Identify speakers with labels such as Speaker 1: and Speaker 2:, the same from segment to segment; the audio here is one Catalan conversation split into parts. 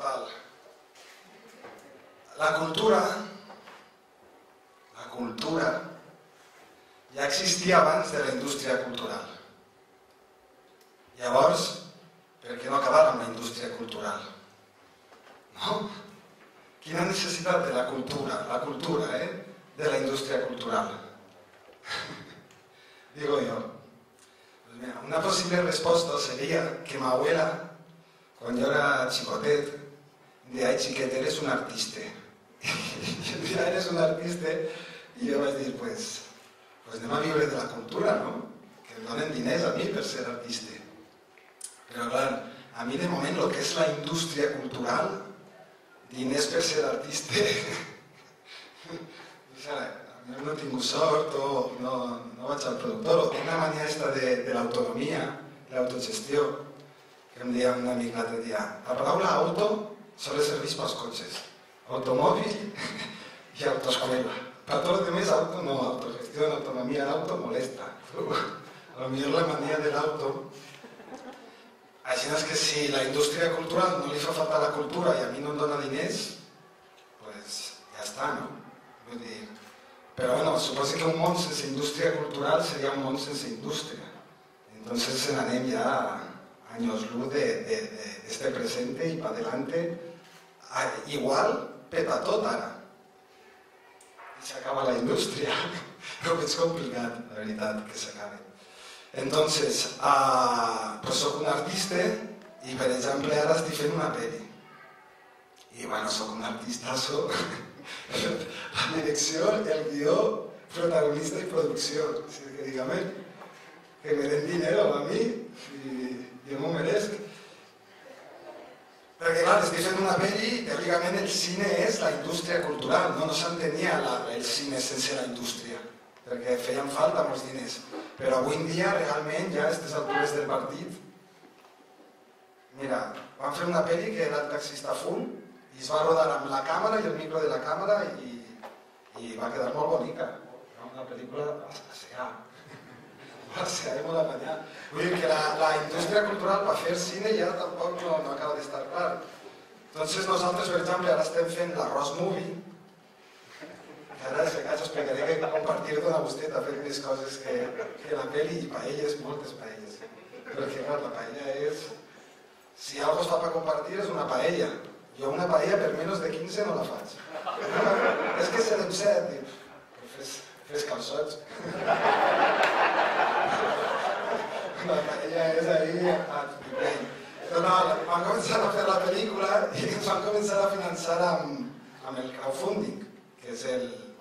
Speaker 1: total. La cultura ja existia abans de la indústria cultural. Llavors, per què no acabar amb la indústria cultural? No? Quina necessitat de la cultura, de la indústria cultural? Digo yo. Pues mira, una posible resposta seria que ma abuela, quan jo era xicotet, em deia, ai xiquet, eres un artista. I em deia, eres un artista, i jo vaig dir, pues anem a viure de la cultura, no? Que em donen diners a mi per ser artista. Però clar, a mi de moment el que és la indústria cultural, diners per ser artista, no he tingut sort o no vaig al productor, o tinc la mania de l'autonomia, l'autogestió, que em deia un amic l'altre dia, la paraula auto solo serveix pels cotxes, automòbil i autoescuela. Per tot el demés, auto no, autogestió, autonomia, l'auto molesta. A lo millor la mania de l'auto. Així és que si la indústria cultural no li fa falta la cultura i a mi no em dona diners, doncs ja està, no? Vull dir... Però bueno, suposo que un món sense indústria cultural seria un món sense indústria. Entonces se n'anem ja años luz de este presente y para adelante. Igual peta tot ara. I s'acaba la indústria. Però és complicat, la veritat, que s'acabi. Entonces, pues soc un artista i, per exemple, ara estic fent una pel·li. I, bueno, soc un artistazo. La direcció, el guió, protagonista i producció. O sigui, que dígame, que me den dinero a mi i jo m'ho meresc. Perquè, clar, estic fent una pel·li, teòricament el cine és la indústria cultural, no s'entenia el cine sense la indústria, perquè feien falta molts diners. Però avui en dia, realment, ja a aquestes altures del partit, mira, vam fer una pel·li que era el taxista full i es va rodar amb la càmera i el micro de la càmera i va quedar molt bonica. Una pel·lícula assear. Assear i molt apanyar. Vull dir que la indústria cultural per fer cine ja tampoc no acaba d'estar clar. Entonces nosaltres, per exemple, ara estem fent l'Arròs Movie. Ara si acaso explicaré que compartir dona vostè a fer més coses que la pel·li i paelles, moltes paelles. Perquè clar, la paella és... Si algo es fa per compartir és una paella. Jo una paella per menys de 15 no la faig. És que serem 7, dius, fes calçots. La paella és ahí a Tupipell. No, vam començar a fer la pel·lícula i ens vam començar a finançar amb el crowdfunding, que és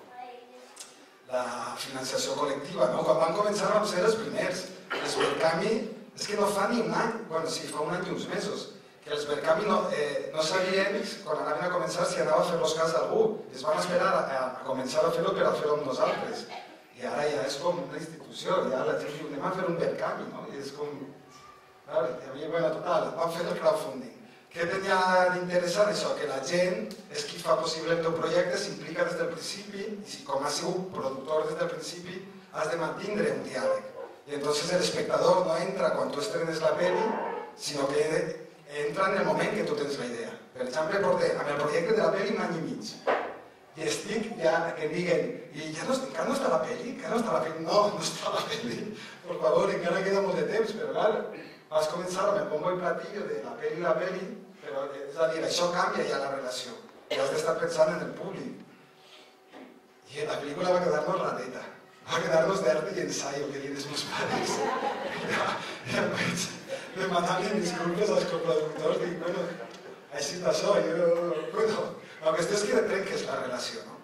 Speaker 1: la financiació col·lectiva. Quan vam començar vam ser els primers. Els Berkami és que no fa ni un any, bueno, sí, fa un any i uns mesos, que els Berkami no sabien, quan anaven a començar, si anava a fer-los cas d'algú. Es van esperar a començar a fer-ho per a fer-ho amb nosaltres. I ara ja és com una institució, ja la gent diu, anem a fer un Berkami, no? I és com... Bueno, total, vam fer el crowdfunding. Què tenia d'interessant això? Que la gent és qui fa possible el teu projecte, s'implica des del principi, i si com has sigut productor des del principi, has de mantindre un diàleg. I entonces el espectador no entra quan tu estrenes la pel·li, sinó que entra en el moment que tu tens la idea. Per exemple, porté amb el projecte de la pel·li un any i mig. I estic ja, que em diguen, i ja no està la pel·li? Que no està la pel·li? No, no està la pel·li. Por favor, encara queda molt de temps, però clar, vas començar amb el bombo i platillo de la pel·li, però és a dir, això canvia ja la relació. I has d'estar pensant en el públic. I la pel·lícula va quedar-nos rateta. Va quedar-nos d'arte i ensaio, que diuen els meus pares. Ja vaig demanar-li disculpes als coproductors, dic, bueno, així està això, bueno, la qüestió és que trenques la relació, no?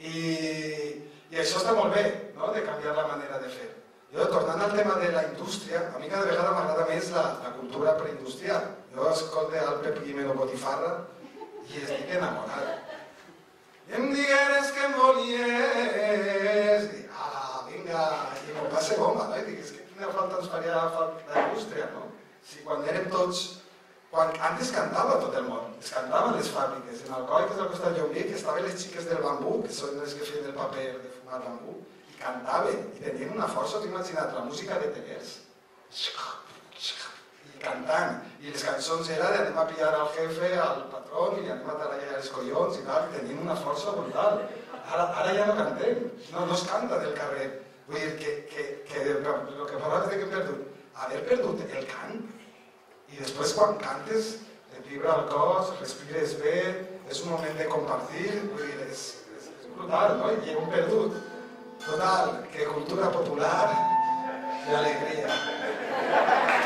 Speaker 1: I això està molt bé, no?, de canviar la manera de fer. Jo, tornant al tema de la indústria, a mi cada vegada m'agrada més la cultura preindustrial. Jo escolto el Pep Guimeno Botifarra i estic enamorat. I em digueres que em volies, i vinga, i m'ho passe bomba, no? I dic, és que quina falta ens faria la indústria, no? Si quan érem tots... Antes cantava tot el món, es cantaven les fàbriques. En Alcoi, que és al costat de Llaurí, que estaven les xiques del bambú, que són les que feien el paper de fumar bambú, i cantaven, i tenien una força, t'ho imagina't, la música de telers. I cantant. I les cançons era de anem a pillar al jefe, al patrón, i anem a tallar els collons i tal, tenien una força brutal. Ara ja no cantem, no es canta del carrer. Vull dir que el que parlaves de que hem perdut, haver perdut el cant, i després quan cantes et vibra el cos, respires bé, és un moment de compartir, vull dir, és brutal, no? I hem perdut. Total, que cultura popular i alegria.